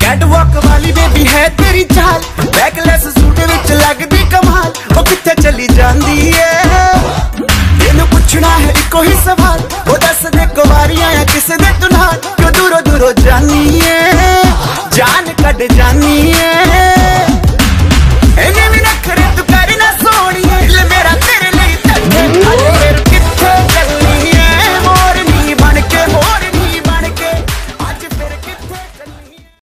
Catwalk वाली baby है तेरी चाल, बैकलेस सूट विच लगदी कमाल। ओ किथे चली जांदी है तेनू पुछना है इको ही सवाल, ओ दस दे कुवारियां या किस दे तू नाल, क्यों दूरों दूरों जानी है जान कट जानी है।